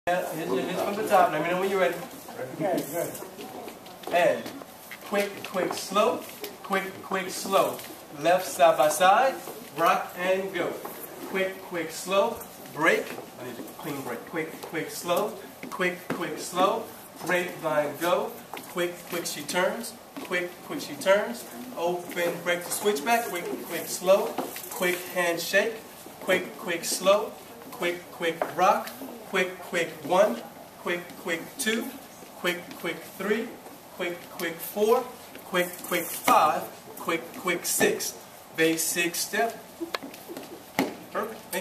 Here's from the top. Let me know when you're ready. Okay, good. And quick, slow. Quick, slow. Left side by side. Rock and go. Quick, slow. Break. I need a clean break. Quick, slow. Quick, slow. Break, line, go. Quick, she turns. Quick, she turns. Open, break the switch back. Quick, slow. Quick handshake. Quick, slow. Quick, rock. Quick, 1. Quick, 2. Quick, 3. Quick, 4. Quick, 5. Quick, 6. Basic step. Perfect.